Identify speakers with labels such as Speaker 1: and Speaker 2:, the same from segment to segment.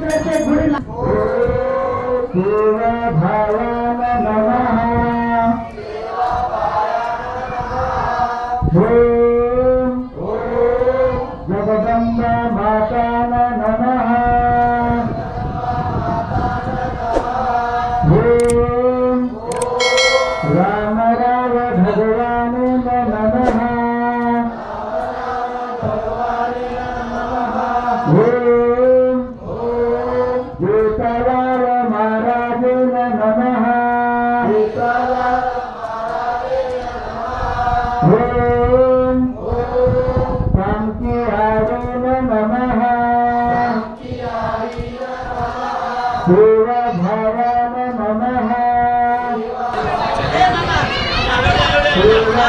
Speaker 1: जगदम्बा माता नमः। राम राव भगवान नमः। गोपाल महाराज नमः। नमः देवा भवान नमः। देवा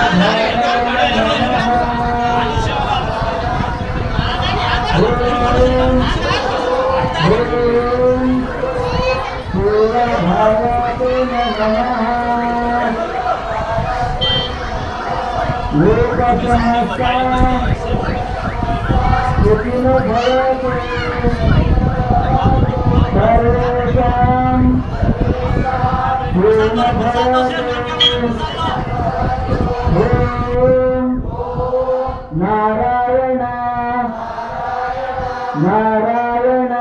Speaker 1: नारायण नारायण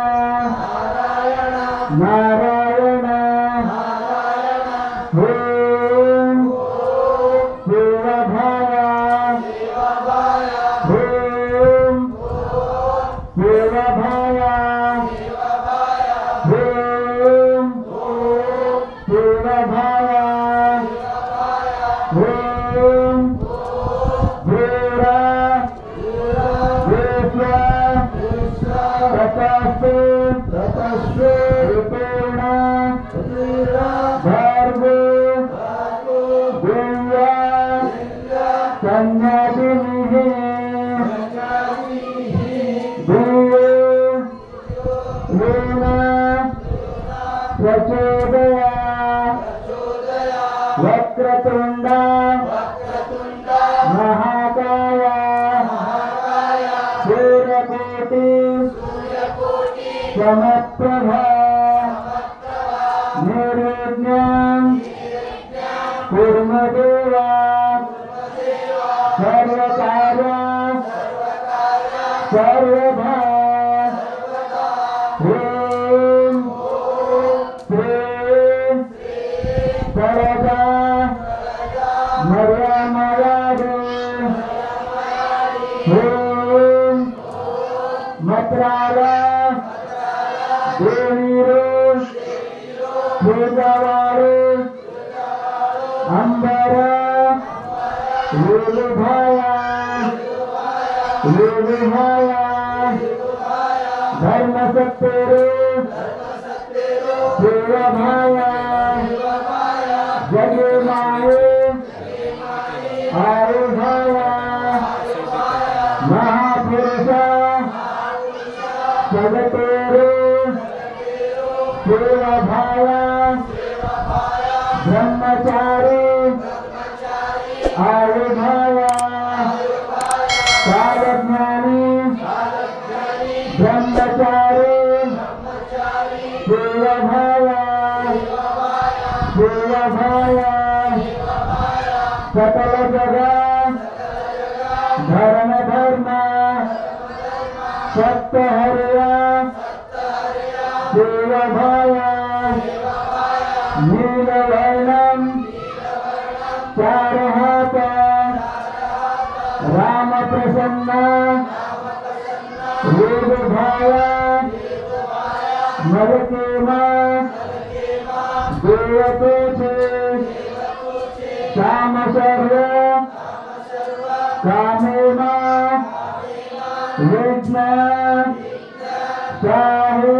Speaker 1: नारायण वक्रतुंड महाकाय सूर्यकोटि समप्रभा निर्विघ्नं कुर्मदेवा सर्वकार्य सर्वदा सरदा मर्यामयादे मत्राला देवीरो पूजावारे अंबरा योगभाया धर्म सत्तेरो सेवाभाया जगे माये आयुधाया महापुरुषा जगतेरो सेवाभाया ब्रह्मचारी आयुधाया कालज्ञानी ब्रह्मचारी सेवाभाया सकल जगा धर्म धर्म सत्य हरिया सेवाभाया नीलवर्णम चार हाथ राम प्रसन्न योगभाया मरकेमा देवते श्याम सर्व कामेमा यज्ञ शाही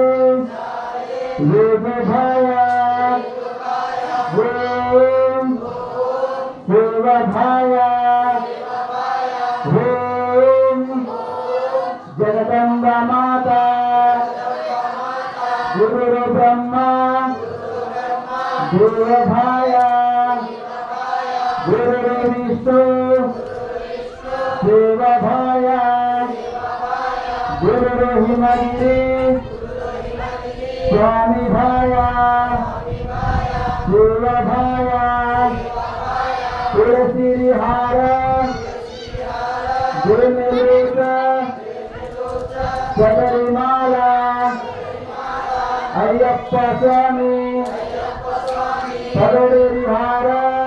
Speaker 1: योगभाया ओम सेवाभाया ओम जगदम्बा माता गुरु ब्रह्मा देवभाया गुरु विष्णु देवभाया गुरु हिमगिरी अय्यप्प स्वामी पगडेरी हार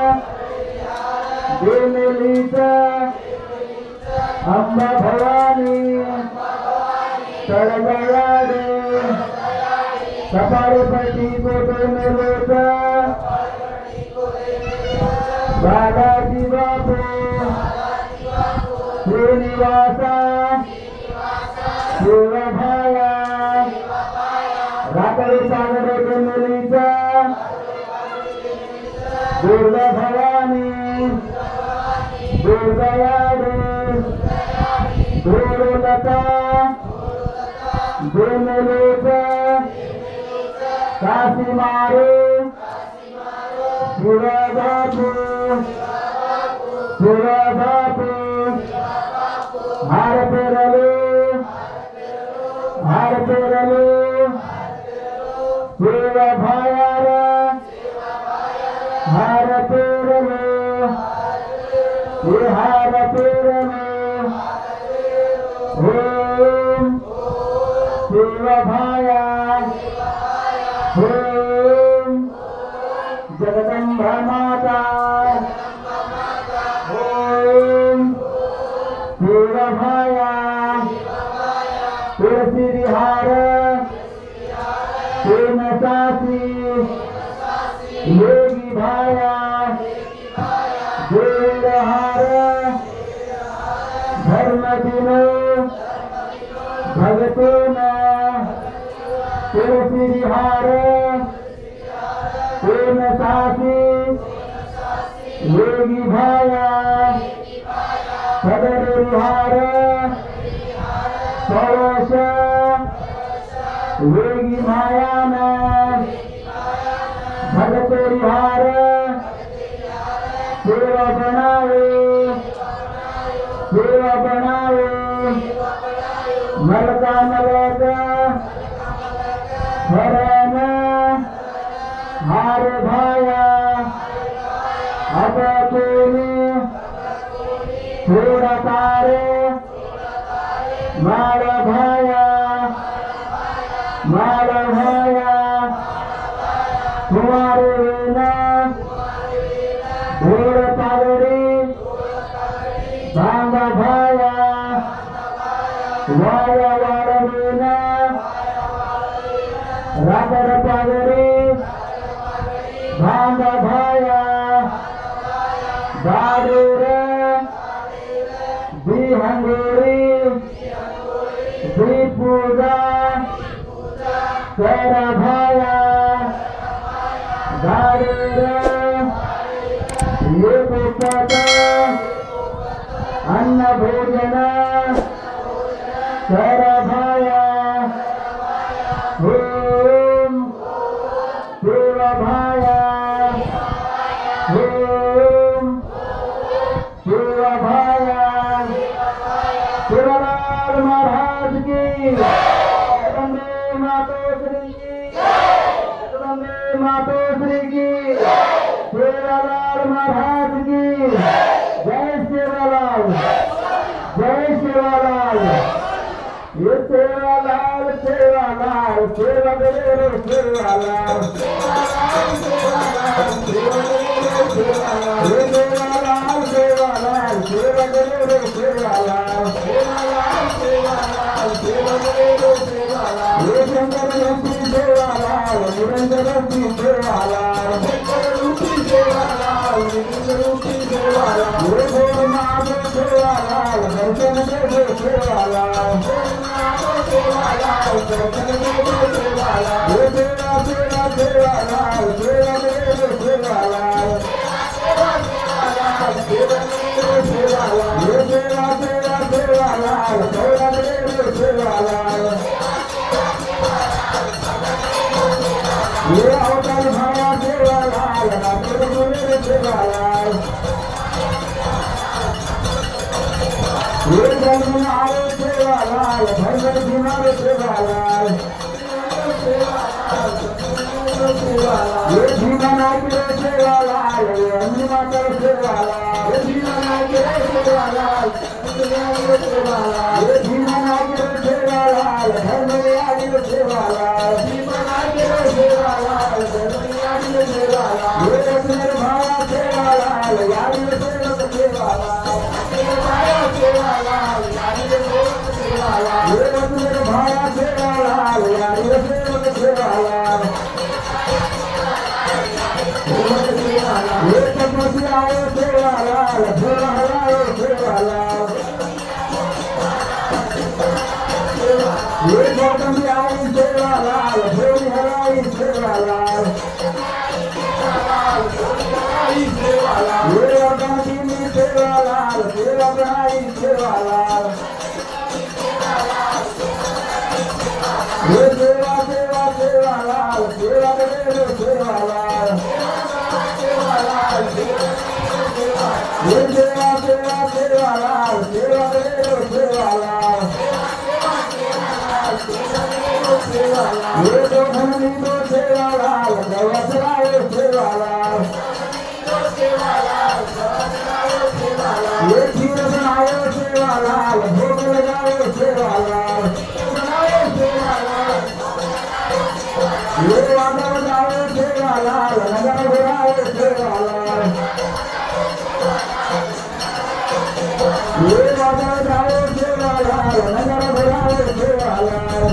Speaker 1: देमेलीचा अंबा भवानी तळगळाडे कपाळपट्टी कोटे मेलोचा बालाजी बापू श्रीनिवासा शिवभाया राकडी सागर देमेलीचा दुर्गा भवानी दुर्गयाडे दुर्लता देमेलीचा काशी मारे शिवबापू शिवबापू हार पेरले शिवभायार हार पेरले हार पेरले ओम शिवभाया ओम जगदम्बा माता ओम शिवभाया तुलसी विहार प्रेमसासी योगी भाया देवहार धर्म दिनो भगतों तुलसी विहार प्रेमसासी योगी भाया सदर विहार पड़ोस योगी मायान भगत विहार सेवा बनावे मलका मलक हरण हार भाया अब तूने थोड़ा तारे मारा भाया तुम्हारे बिना घोड़ पागड़ी भांगा भाया वाया वारा बिना रागर पागड़ी भांगा भाया बाडूरे दी हंगोरी दी पूजा तेरा भाया गाड़ीरे ये पुस्तक अन्न भोजन तेरा भाया ओम शिव भाया ओम शिव भाया शिवलाल महाराज की मातोश्री की सेवालाल महाराज की जय सेवालाल ये सेवालाल सेवा करे सेवालाल सेवा करे सेवालाल ये शंकर रूपी सेवालाल निरंजन रूपी सेवालाल ये गोरनाथ सेवालाल दर्शन देवे सेवालाल ये सेवा सेवालाल सेवा देवे सेवालाल ये सेवा सेवालाल सेवा देवे सेवालाल ये अवतार भाया सेवालाल नाथ गुरु सेवालाल ये जन्मनारे सेवालाल भंगर दिनारे सेवालाल ये भीमनागिरे सेवालाल ये अन्नमातर सेवालाल ये भीमनागिरे सेवालाल ये भीमनागिरे सेवालाल भंगरियागिरे सेवालाल ये मेरे भाया सेवालाल यारी सेवक सेवालाल मेरे भाया सेवालाल यारी सेवक सेवालाल ये मेरे भाया सेवालाल यारी सेवक सेवालाल ये तपस्या सेवालाल भोला सेवालाल ये गौतम आई सेवालाल भोली हराई सेवालाल ये अगानी सेवालाल सेवा बनाई सेवालाल ये सेवा सेवा सेवालाल सेवा करे सेवालाल ये सेवा सेवा सेवालाल सेवा करे सेवालाल ये तो धनी दो सेवालाल गवसराय सेवालाल ये खीर बनाओ सेवालाल भोग लगाओ सेवालाल ये वादा बजाओ सेवालाल नगर बुलाओ सेवालाल ये वादा बजाओ सेवालाल नगर बुलाओ सेवालाल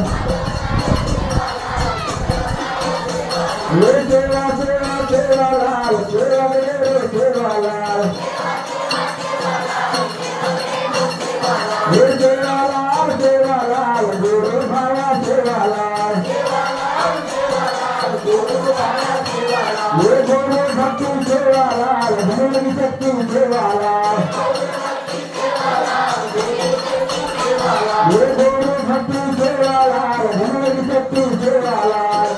Speaker 1: ये सेवा सेवा सेवालाल सेवा करे सेवालाल ये सेवालाल सेवालाल गुरु भाया सेवालाल ये गुरु भक्ति सेवालाल धन शक्ति सेवालाल ये गुरु भक्ति सेवालाल धन शक्ति सेवालाल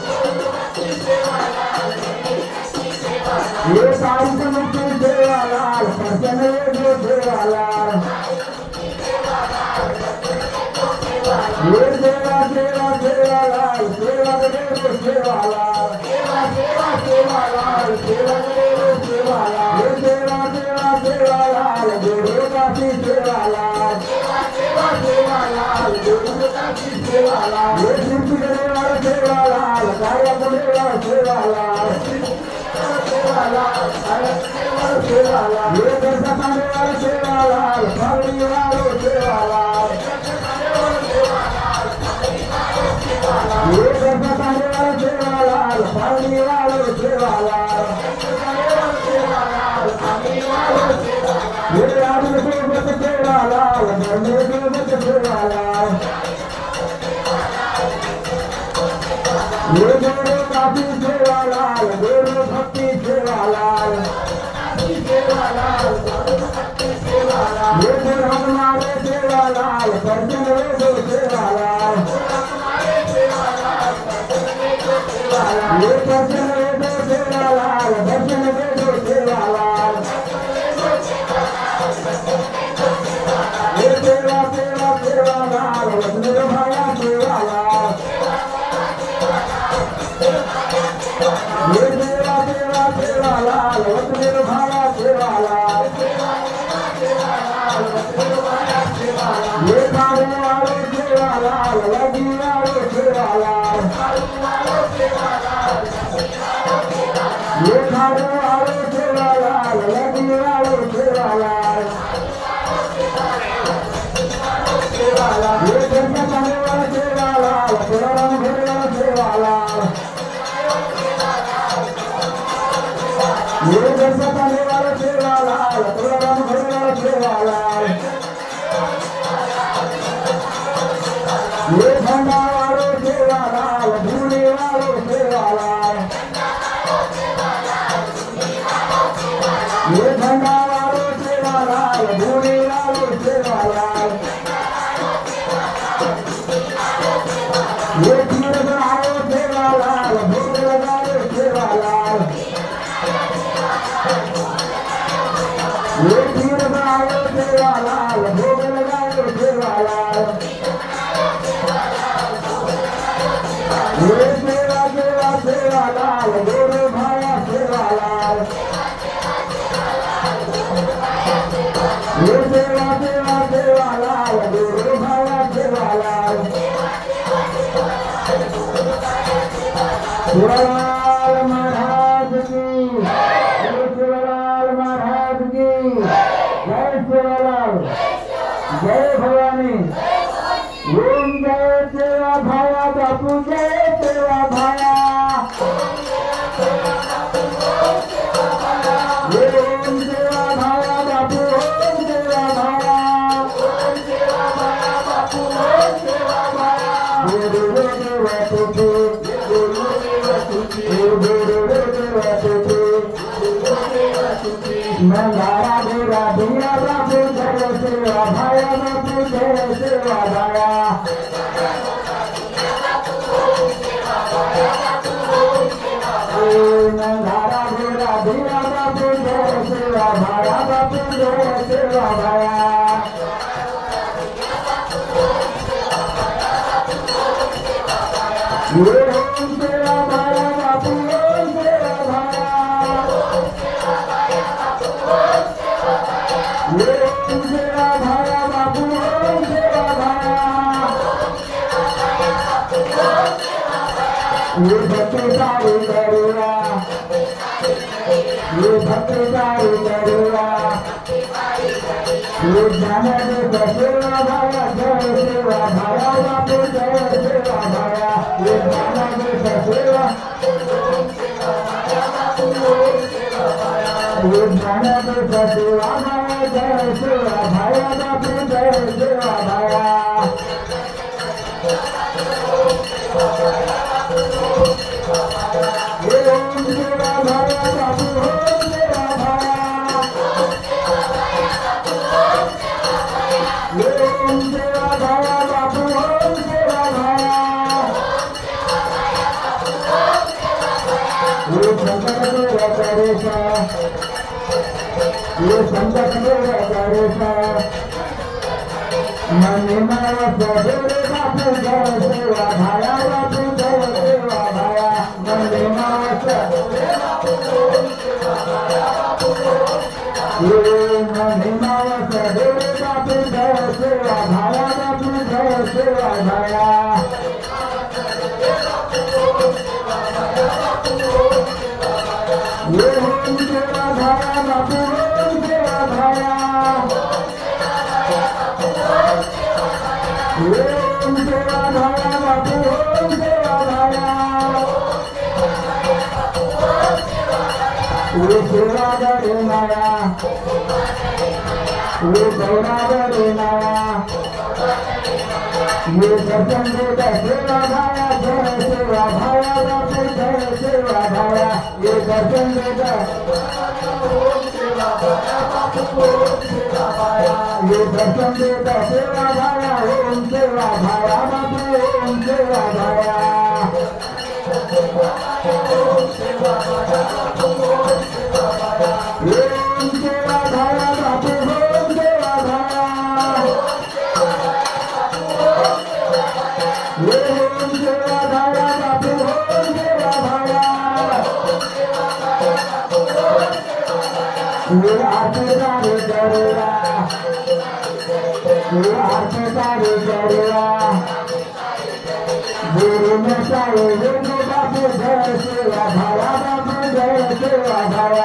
Speaker 1: ये सारी मुक्ति सेवालाल प्रसन्न सेवालाल ये सेवा सेवा सेवालाल सेवा करे सेवालाल सेवा सेवा सेवालाल सेवा करे सेवालाल ये सेवा सेवा सेवालाल गुरु काशी सेवालाल सेवा सेवा सेवालाल गुरु काशी सेवालाल ये सिद्धि करे वाला सेवालाल कार्य करे वाला सेवालाल ये दर्शन करने वाला सेवालाल फलने वाला सेवालाल ये दर्शन करने वाला सेवालाल फलने वाला सेवालाल ये आदमी को बच सेवालाल मरने को बच सेवालाल ये गुरु काशी सेवालाल गुरु भक्ति सेवालाल ये गुरु मारे सेवालाल दर्शन वेदो सेवालाल ये दर्शन वेदो सेवालाल दर्शन वेदो सेवालाल ये सेवा सेवा सेवालाल वचन भाया सेवालाल ये सेवा सेवा सेवालाल वचन भाया सेवालाल ये खाने वाले सेवालाल लगी वाले सेवालाल ये खाने वाले सेवालाल लगी वाले सेवालाल ये दर्शन करने वाले सेवालाल पुराण भरे वाले सेवालाल ये दर्शन करने वाले सेवालाल पुराण भरे वाले सेवालाल ये ठंडा वाले सेवालाल धूने वाले सेवालाल ये ठंडा वाले सेवालाल धूने वाले सेवालाल ये खीर बनाओ सेवालाल भोग लगाओ सेवालाल ये खीर बनाओ सेवालाल भोग लगाओ सेवालाल ये सेवा सेवा सेवालाल गुरु भाया सेवालाल ये सेवा सेवा सेवालाल गुरु भाया सेवालाल शिवलाल महाराज की सेवा तुझी मंदारा गोरा दिया बापू जय सेवा भाया बापू जय सेवा भाया मंदारा गोरा दिया बापू जय सेवा भाया बापू जय सेवा भाया ये ओम सेवा भाया बापू ओम सेवा भाया ये ओम सेवा भाया बापू ओम सेवा भाया ये भक्ति सारी करुणा ये भक्ति सारी करुणा ये ज्ञान देव सेवा भाया जय सेवा भाया बापू जय सेवा भाया ये ज्ञान देव सेवा ये ज्ञान देव सेवा भाया जय सेवा भाया बापू जय सेवा भाया ये ओम सेवा भाया बापू ओम सेवा भाया ये ओम सेवा भाया बापू ओम सेवा भाया ये संकट मेरा करेशा ये संकट मेरा करेशा मन माया सदरे बापू जय सेवा भाया बापू जय सेवा भाया मन माया सदरे ये मन माया सदरे बापू जय सेवा भाया बापू जय सेवा भाया ये ओम सेवा भाया बापू ओम सेवा भाया ये ओम सेवा भाया बापू ओम सेवा भाया ये सेवा करे माया ये सेवा करे माया ये दर्शन देता सेवा भाया जय सेवा भाया बापू जय सेवा भाया ये दर्शन देता ये दर्शन देता सेवा भाया ओम सेवा भाया बापू ओम सेवा भाया ये ओम सेवा भाया बापू ओम सेवा भाया ये ओम सेवा भाया बापू ओम सेवा भाया ये आरती सारी करुणा ये आरती सारी करुणा गुरु में सारे वेदो बापू जय सेवा भाया बापू जय सेवा भाया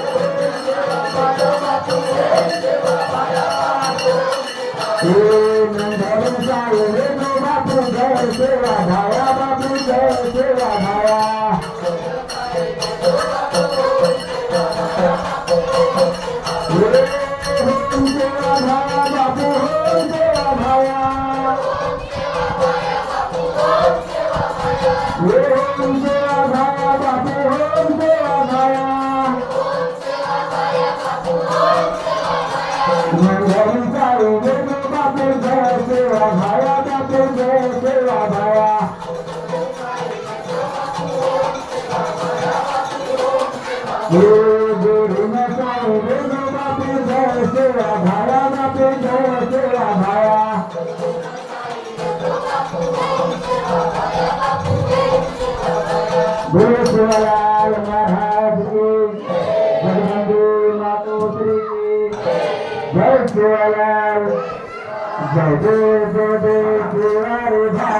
Speaker 1: ये मंदिर सारे वेदो बापू जय सेवा भाया बापू जय सेवा भाया ये ओम सेवा भाया बापू ओम सेवा भाया ये ओम सेवा भाया बापू ओम सेवा भाया मंगल सारे वेदो बापू जय सेवा भाया बापू जय सेवा भाया ये गुरु में सारे वेदो बापू जय सेवा भाया बापू जय सेवा भाया गुरु शिवलाल महाराज की जगबंधु मातोश्री जय शिवलाल जय देव शिवारे भाई।